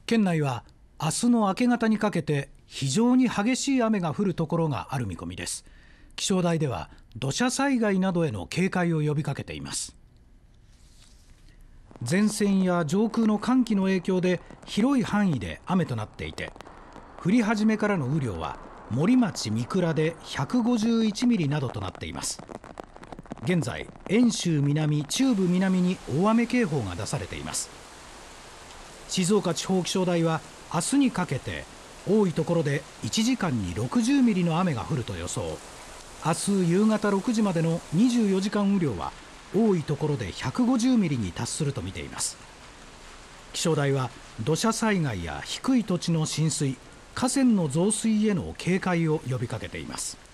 県内は明日の明け方にかけて非常に激しい雨が降るところがある見込みです。気象台では土砂災害などへの警戒を呼びかけています。前線や上空の寒気の影響で広い範囲で雨となっていて、降り始めからの雨量は森町三倉で151ミリなどとなっています。現在、遠州南、中部南に大雨警報が出されています。静岡地方気象台は明日にかけて多いところで1時間に60ミリの雨が降ると予想。明日夕方6時までの24時間雨量は多いところで150ミリに達すると見ています。気象台は土砂災害や低い土地の浸水、河川の増水への警戒を呼びかけています。